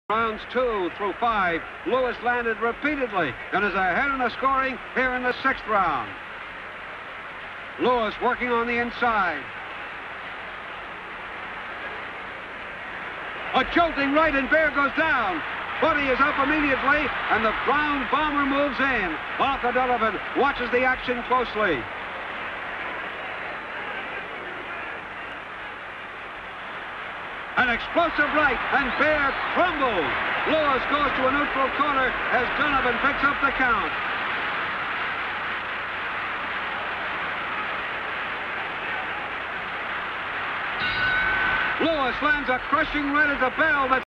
Rounds 2 through 5, Lewis landed repeatedly and is ahead in the scoring here in the 6th round. Lewis working on the inside. A jolting right and Baer goes down. But he is up immediately and the brown bomber moves in. Arthur Delavan watches the action closely. An explosive right, and Baer crumbles. Lewis goes to a neutral corner as Donovan picks up the count. Lewis lands a crushing right at the bell.